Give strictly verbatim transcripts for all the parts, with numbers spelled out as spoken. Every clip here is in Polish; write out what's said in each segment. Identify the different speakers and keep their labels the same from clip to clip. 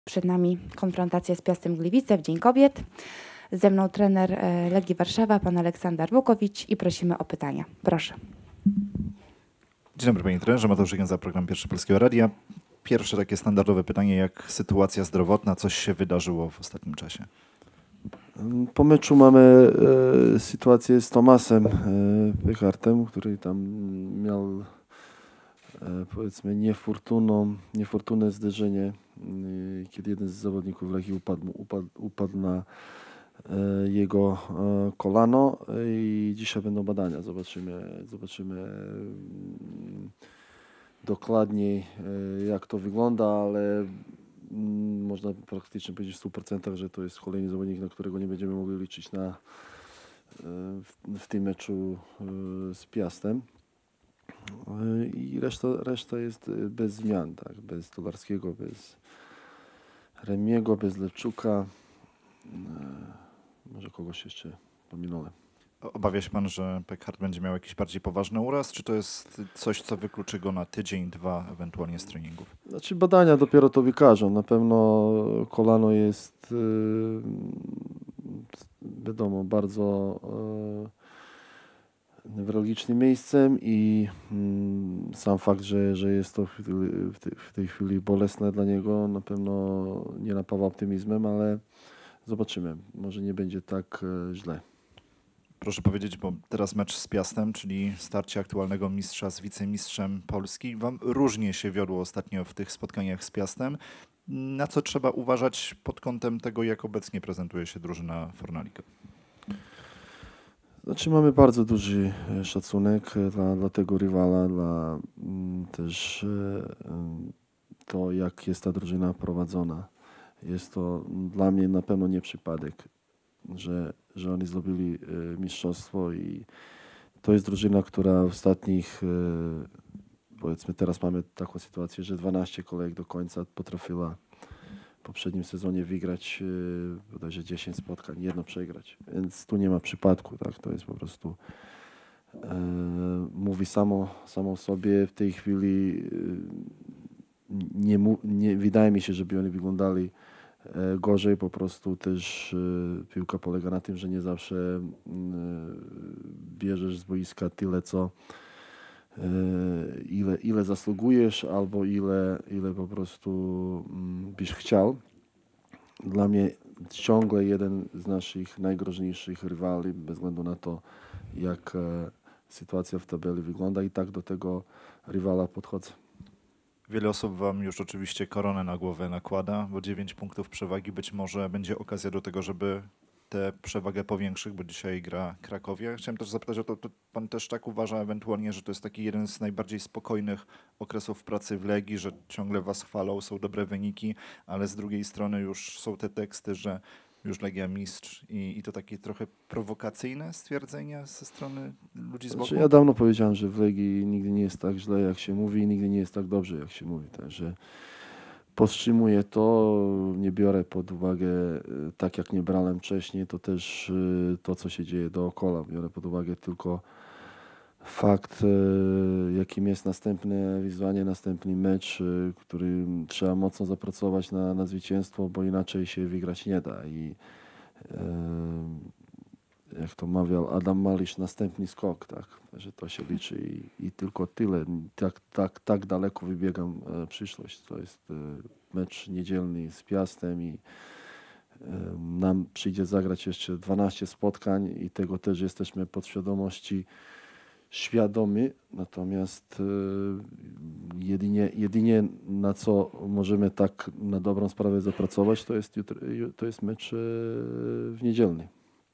Speaker 1: Przed nami konfrontacja z Piastem Gliwice w Dzień Kobiet. Ze mną trener Legii Warszawa, pan Aleksander Wukowicz i prosimy o pytania. Proszę.
Speaker 2: Dzień dobry panie trenerze, Mateusz Gęza, program Pierwszy Polskiego Radia. Pierwsze takie standardowe pytanie, jak sytuacja zdrowotna, coś się wydarzyło w ostatnim czasie?
Speaker 3: Po meczu mamy e, sytuację z Tomasem e, Pychartem, który tam miał e, powiedzmy niefortunną, niefortunne zderzenie, e, kiedy jeden z zawodników Legii upadł, upadł, upadł na e, jego e, kolano i dzisiaj będą badania. Zobaczymy, zobaczymy mm, dokładniej e, jak to wygląda, ale można praktycznie powiedzieć w stu procentach, że to jest kolejny zawodnik, na którego nie będziemy mogli liczyć na, w, w tym meczu z Piastem. I reszta, reszta jest bez zmian, tak? Bez Stolarskiego, bez Remiego, bez Lewczuka. Może kogoś jeszcze pominąłem.
Speaker 2: Obawia się pan, że Pekhart będzie miał jakiś bardziej poważny uraz, czy to jest coś, co wykluczy go na tydzień, dwa, ewentualnie z treningów?
Speaker 3: Znaczy badania dopiero to wykażą. Na pewno kolano jest, yy, wiadomo, bardzo yy, newralgicznym miejscem i yy, sam fakt, że, że jest to w, w, tej, w tej chwili bolesne dla niego, na pewno nie napawa optymizmem, ale zobaczymy. Może nie będzie tak yy, źle.
Speaker 2: Proszę powiedzieć, bo teraz mecz z Piastem, czyli starcie aktualnego mistrza z wicemistrzem Polski. Wam różnie się wiodło ostatnio w tych spotkaniach z Piastem. Na co trzeba uważać pod kątem tego, jak obecnie prezentuje się drużyna Fornalika?
Speaker 3: Znaczy mamy bardzo duży szacunek dla, dla tego rywala, dla m, też m, to, jak jest ta drużyna prowadzona. Jest to dla mnie na pewno nie przypadek, że, że oni zdobyli e, mistrzostwo i to jest drużyna, która w ostatnich, e, powiedzmy teraz mamy taką sytuację, że dwanaście kolejek do końca potrafiła w poprzednim sezonie wygrać e, bodajże dziesięć spotkań, jedno przegrać, więc tu nie ma przypadku, tak, to jest po prostu e, mówi samo, samo sobie w tej chwili e, nie, nie wydaje mi się, żeby oni wyglądali gorzej, po prostu też y, piłka polega na tym, że nie zawsze y, bierzesz z boiska tyle, co y, ile, ile zasługujesz, albo ile, ile po prostu y, byś chciał. Dla mnie ciągle jeden z naszych najgroźniejszych rywali, bez względu na to, jak e, sytuacja w tabeli wygląda, i tak do tego rywala podchodzę.
Speaker 2: Wiele osób wam już oczywiście koronę na głowę nakłada, bo dziewięć punktów przewagi być może będzie okazja do tego, żeby tę przewagę powiększyć, bo dzisiaj gra Krakowie. Chciałem też zapytać o to, to pan też tak uważa ewentualnie, że to jest taki jeden z najbardziej spokojnych okresów pracy w Legii, że ciągle was chwalą, są dobre wyniki, ale z drugiej strony już są te teksty, że już Legia mistrz i, i to takie trochę prowokacyjne stwierdzenia ze strony ludzi z boku?
Speaker 3: Znaczy, ja dawno powiedziałem, że w Legii nigdy nie jest tak źle, jak się mówi, i nigdy nie jest tak dobrze, jak się mówi. Także powstrzymuję to, nie biorę pod uwagę, tak jak nie brałem wcześniej, to też to, co się dzieje dookoła. Biorę pod uwagę tylko fakt, jakim jest następne wyzwanie, następny mecz, który trzeba mocno zapracować na, na zwycięstwo, bo inaczej się wygrać nie da. I jak to mawiał Adam Malisz, następny skok, tak, że to się liczy i, i tylko tyle. Tak, tak, tak daleko wybiegam e, przyszłość. To jest e, mecz niedzielny z Piastem i e, nam przyjdzie zagrać jeszcze dwanaście spotkań i tego też jesteśmy podświadomości świadomi. Natomiast e, jedynie, jedynie na co możemy tak na dobrą sprawę zapracować, to jest, jutro, to jest mecz e, w niedzielny.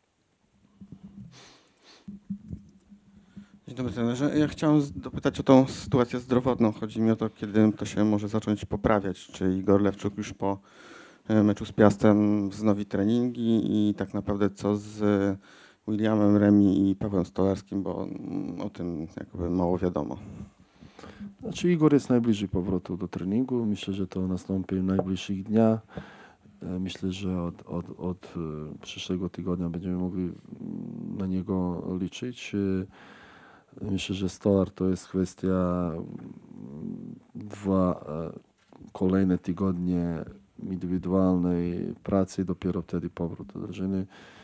Speaker 4: Dzień dobry trenerze. Ja chciałem dopytać o tą sytuację zdrowotną. Chodzi mi o to, kiedy to się może zacząć poprawiać. Czy Igor Lewczuk już po meczu z Piastem wznowi treningi i tak naprawdę co z Williamem Remi i Pawłem Stolarskim, bo o tym jakby mało wiadomo.
Speaker 3: Znaczy Igor jest najbliżej powrotu do treningu. Myślę, że to nastąpi w najbliższych dniach. Myślę, że od, od, od przyszłego tygodnia będziemy mogli na niego liczyć. Myślę, że Stolar to jest kwestia dwa kolejne tygodnie indywidualnej pracy, dopiero wtedy powrót do drużyny.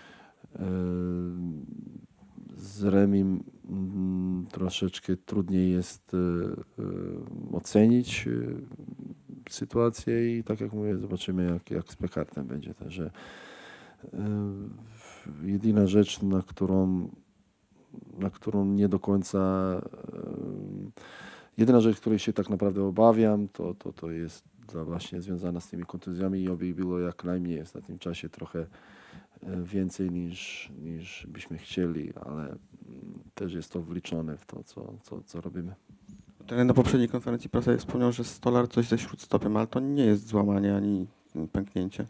Speaker 3: Z Remim mm, troszeczkę trudniej jest e, ocenić e, sytuację i tak jak mówię, zobaczymy jak, jak z Pekartem będzie. Także e, jedyna rzecz, na którą, na którą nie do końca e, jedyna rzecz, której się tak naprawdę obawiam, to, to, to jest właśnie związana z tymi kontuzjami i oby było jak najmniej w ostatnim czasie trochę więcej niż, niż byśmy chcieli, ale też jest to wliczone w to, co, co, co robimy.
Speaker 4: Na poprzedniej konferencji prasowej wspomniał, że Stolar coś ze śródstopem, ale to nie jest złamanie ani pęknięcie.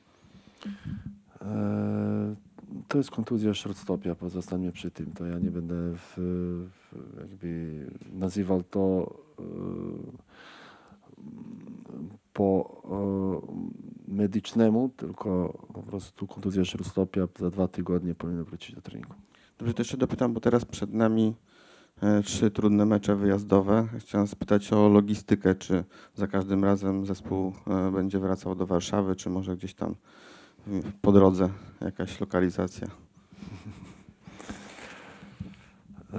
Speaker 3: E, to jest kontuzja śródstopia, pozostańmy przy tym. To ja nie będę w, w jakby nazywał to e, po e, medycznemu, tylko po prostu kontuzja śródstopia za dwa tygodnie powinna wrócić do treningu.
Speaker 4: Dobrze, to jeszcze dopytam, bo teraz przed nami e, trzy trudne mecze wyjazdowe. Chciałem spytać o logistykę, czy za każdym razem zespół e, będzie wracał do Warszawy, czy może gdzieś tam w, po drodze jakaś lokalizacja?
Speaker 3: E,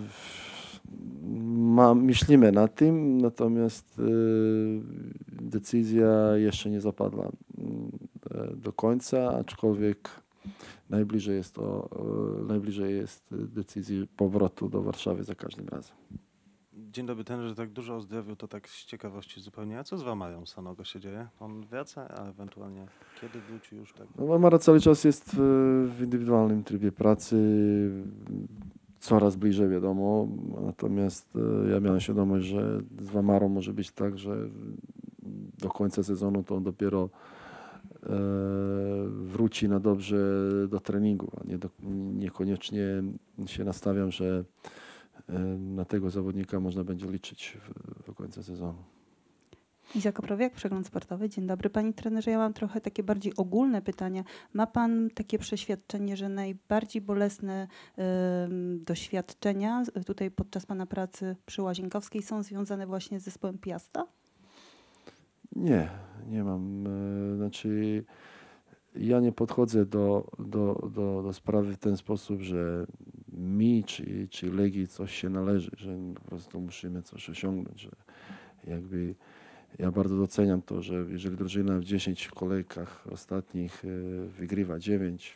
Speaker 3: Ma, myślimy nad tym, natomiast y, decyzja jeszcze nie zapadła y, do końca, aczkolwiek najbliżej jest, to, y, najbliżej jest decyzji powrotu do Warszawy za każdym razem.
Speaker 5: Dzień dobry, ten, że tak dużo o zdrowiu, to tak z ciekawości zupełnie. A co z Wamarą Sanogo się dzieje? On wraca, a ewentualnie kiedy wróci już tak?
Speaker 3: No, Wamara cały czas jest w, w indywidualnym trybie pracy. Coraz bliżej, wiadomo, natomiast e, ja miałem świadomość, że z Wamarą może być tak, że do końca sezonu to on dopiero e, wróci na dobrze do treningu, a nie do, niekoniecznie się nastawiam, że e, na tego zawodnika można będzie liczyć w, do końca sezonu.
Speaker 6: Iza Koprowiak, Przegląd Sportowy. Dzień dobry panie trenerze. Ja mam trochę takie bardziej ogólne pytania. Ma pan takie przeświadczenie, że najbardziej bolesne y, doświadczenia tutaj podczas pana pracy przy Łazienkowskiej są związane właśnie z zespołem Piasta?
Speaker 3: Nie, nie mam. E, znaczy ja nie podchodzę do, do, do, do sprawy w ten sposób, że mi czy, czy Legii coś się należy, że po prostu musimy coś osiągnąć, że jakby ja bardzo doceniam to, że jeżeli drużyna w dziesięciu kolejkach ostatnich wygrywa dziewięć,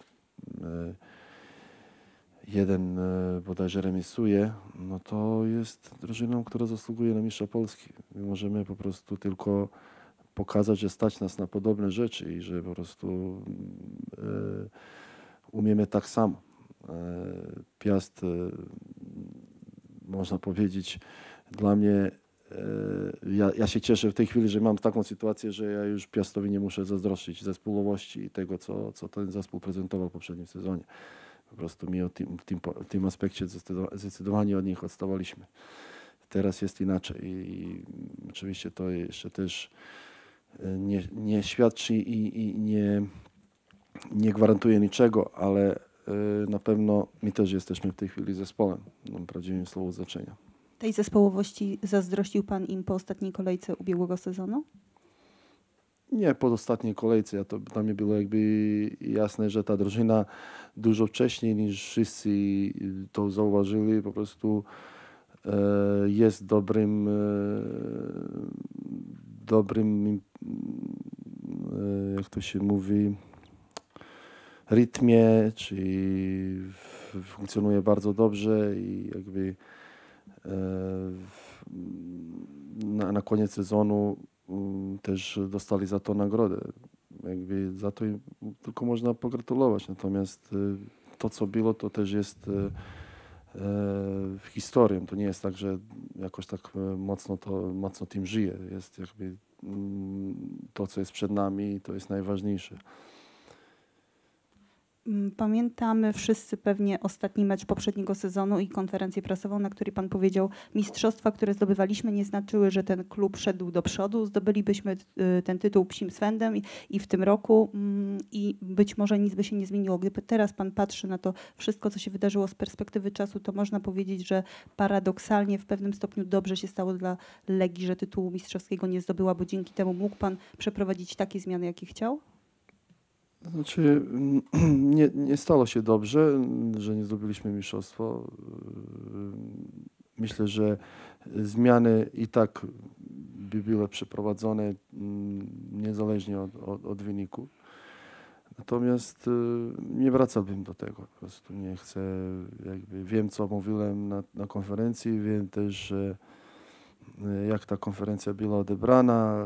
Speaker 3: jeden bodajże remisuje, no to jest drużyną, która zasługuje na mistrza Polski. My możemy po prostu tylko pokazać, że stać nas na podobne rzeczy i że po prostu umiemy tak samo. Piast, można powiedzieć, dla mnie Ja, ja się cieszę w tej chwili, że mam taką sytuację, że ja już Piastowi nie muszę zazdrościć zespołowości i tego, co, co ten zespół prezentował w poprzednim sezonie. Po prostu mi o tym, tym, tym aspekcie zdecydowanie od nich odstawaliśmy. Teraz jest inaczej i oczywiście to jeszcze też nie, nie świadczy i, i nie, nie gwarantuje niczego, ale na pewno my też jesteśmy w tej chwili zespołem, w prawdziwym słowo znaczenia.
Speaker 6: Tej zespołowości zazdrościł pan im po ostatniej kolejce ubiegłego sezonu?
Speaker 3: Nie, po ostatniej kolejce. Ja to, dla mnie było jakby jasne, że ta drużyna dużo wcześniej niż wszyscy to zauważyli, po prostu e, jest dobrym, e, dobrym, e, jak to się mówi, rytmie, czyli funkcjonuje bardzo dobrze i jakby Na, na koniec sezonu um, też dostali za to nagrodę. Jakby za to im tylko można pogratulować. Natomiast y, to, co było, to też jest y, y, historią. To nie jest tak, że jakoś tak mocno to mocno tym żyje. Jest jakby y, to, co jest przed nami, to jest najważniejsze.
Speaker 6: Mm, Pamiętamy wszyscy pewnie ostatni mecz poprzedniego sezonu i konferencję prasową, na której pan powiedział, mistrzostwa, które zdobywaliśmy, nie znaczyły, że ten klub szedł do przodu. Zdobylibyśmy y, ten tytuł psim swędem i, i w tym roku mm, i być może nic by się nie zmieniło. Gdyby teraz pan patrzy na to wszystko, co się wydarzyło z perspektywy czasu, to można powiedzieć, że paradoksalnie w pewnym stopniu dobrze się stało dla Legii, że tytułu mistrzowskiego nie zdobyła, bo dzięki temu mógł pan przeprowadzić takie zmiany, jakie chciał?
Speaker 3: Znaczy, nie, nie stało się dobrze, że nie zdobyliśmy mistrzostwo. Myślę, że zmiany i tak by były przeprowadzone niezależnie od, od, od wyniku. Natomiast nie wracałbym do tego. Po prostu nie chcę, jakby wiem, co mówiłem na, na konferencji, wiem też, że jak ta konferencja była odebrana.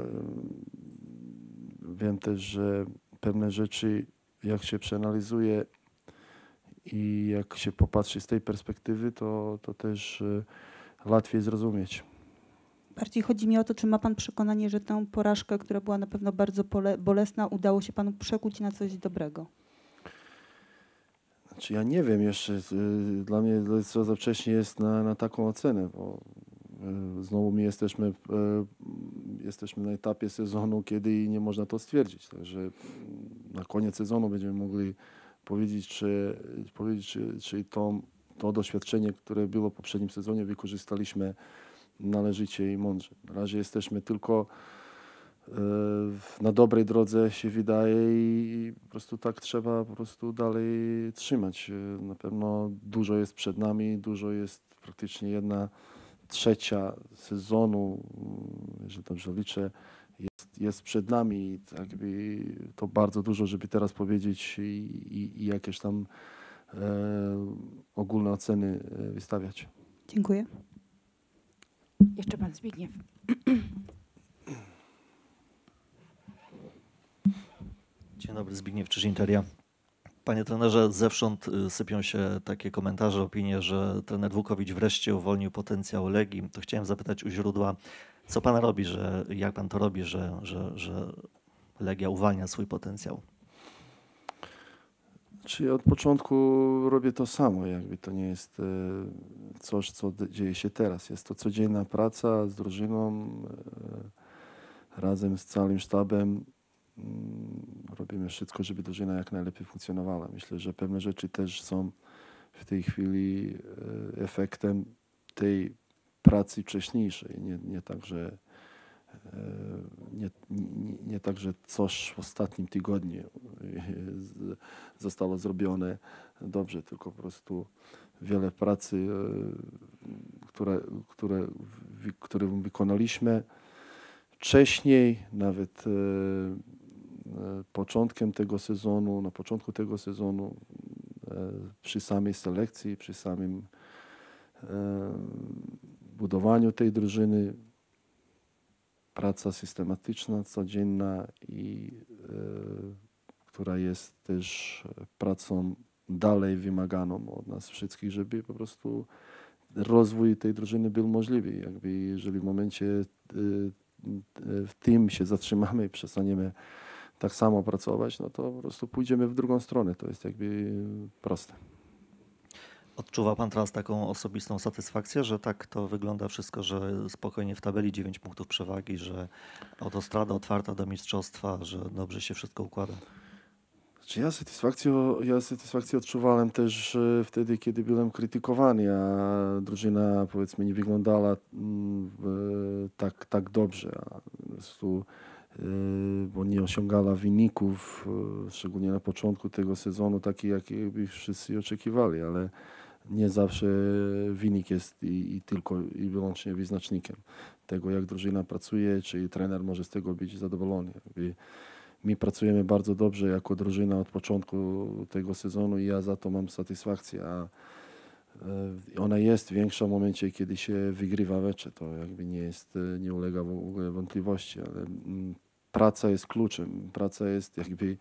Speaker 3: Wiem też, że pewne rzeczy, jak się przeanalizuje i jak się popatrzy z tej perspektywy, to, to też łatwiej zrozumieć.
Speaker 6: Bardziej chodzi mi o to, czy ma pan przekonanie, że tę porażkę, która była na pewno bardzo pole, bolesna, udało się panu przekuć na coś dobrego?
Speaker 3: Znaczy ja nie wiem jeszcze, dla mnie co za wcześnie jest na, na taką ocenę, bo znowu my jesteśmy, jesteśmy na etapie sezonu, kiedy nie można to stwierdzić. Także na koniec sezonu będziemy mogli powiedzieć, czy, powiedzieć, czy, czy to, to doświadczenie, które było w poprzednim sezonie, wykorzystaliśmy należycie i mądrze. Na razie jesteśmy tylko na dobrej drodze, się wydaje, i po prostu tak trzeba po prostu dalej trzymać. Na pewno dużo jest przed nami, dużo jest, praktycznie jedna trzecia sezonu, jeżeli dobrze liczę, jest, jest przed nami. Jakby to bardzo dużo, żeby teraz powiedzieć i, i, i jakieś tam e, ogólne oceny wystawiać.
Speaker 6: Dziękuję.
Speaker 1: Jeszcze pan Zbigniew.
Speaker 7: Dzień dobry, Zbigniew Czyż-Interia. Panie trenerze, zewsząd sypią się takie komentarze, opinie, że trener Wukowicz wreszcie uwolnił potencjał Legii. To chciałem zapytać u źródła, co pan robi, że, jak pan to robi, że, że, że Legia uwalnia swój potencjał?
Speaker 3: Czyli od początku robię to samo, jakby to nie jest coś, co dzieje się teraz. Jest to codzienna praca z drużyną, razem z całym sztabem. Robimy wszystko, żeby drużyna jak najlepiej funkcjonowała. Myślę, że pewne rzeczy też są w tej chwili efektem tej pracy wcześniejszej. Nie, nie tak, że nie, nie, nie tak, że coś w ostatnim tygodniu zostało zrobione dobrze, tylko po prostu wiele pracy, które, które, które wykonaliśmy wcześniej, nawet początkiem tego sezonu, na początku tego sezonu, przy samej selekcji, przy samym budowaniu tej drużyny, praca systematyczna, codzienna i która jest też pracą dalej wymaganą od nas wszystkich, żeby po prostu rozwój tej drużyny był możliwy. Jakby jeżeli w momencie w tym się zatrzymamy i przestaniemy tak samo pracować, no to po prostu pójdziemy w drugą stronę. To jest jakby proste.
Speaker 7: Odczuwa pan teraz taką osobistą satysfakcję, że tak to wygląda wszystko, że spokojnie w tabeli dziewięć punktów przewagi, że autostrada otwarta do mistrzostwa, że dobrze się wszystko układa?
Speaker 3: Znaczy ja satysfakcję, ja satysfakcję odczuwałem też wtedy, kiedy byłem krytykowany, a drużyna, powiedzmy, nie wyglądała tak, tak dobrze, a po prostu, bo nie osiągała wyników, szczególnie na początku tego sezonu, takich, jakie by wszyscy oczekiwali, ale nie zawsze wynik jest i, i tylko i wyłącznie wyznacznikiem tego, jak drużyna pracuje, czy trener może z tego być zadowolony. Jakby my pracujemy bardzo dobrze jako drużyna od początku tego sezonu i ja za to mam satysfakcję, a ona jest większa w momencie, kiedy się wygrywa mecze. To jakby nie jest, nie ulega w ogóle wątpliwości, ale praca jest kluczem. Praca jest jakby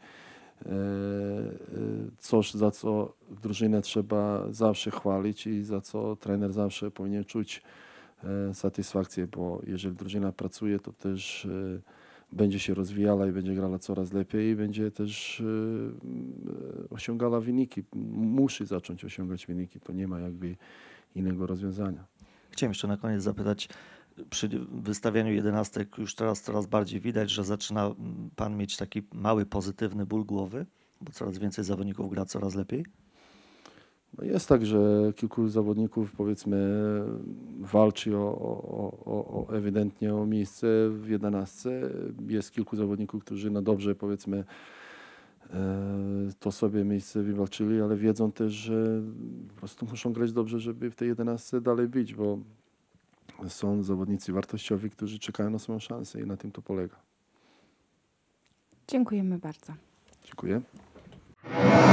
Speaker 3: coś, za co drużynę trzeba zawsze chwalić i za co trener zawsze powinien czuć satysfakcję, bo jeżeli drużyna pracuje, to też będzie się rozwijała i będzie grała coraz lepiej i będzie też e, osiągała wyniki. Musi zacząć osiągać wyniki, to nie ma jakby innego rozwiązania.
Speaker 7: Chciałem jeszcze na koniec zapytać, przy wystawianiu jedenastek już teraz coraz bardziej widać, że zaczyna pan mieć taki mały pozytywny ból głowy, bo coraz więcej zawodników gra coraz lepiej?
Speaker 3: No jest tak, że kilku zawodników powiedzmy walczy o, o, o, o ewidentnie o miejsce w jedenastce. Jest kilku zawodników, którzy na dobrze powiedzmy to sobie miejsce wywalczyli, ale wiedzą też, że po prostu muszą grać dobrze, żeby w tej jedenastce dalej być, bo są zawodnicy wartościowi, którzy czekają na swoją szansę i na tym to polega.
Speaker 1: Dziękujemy bardzo.
Speaker 3: Dziękuję.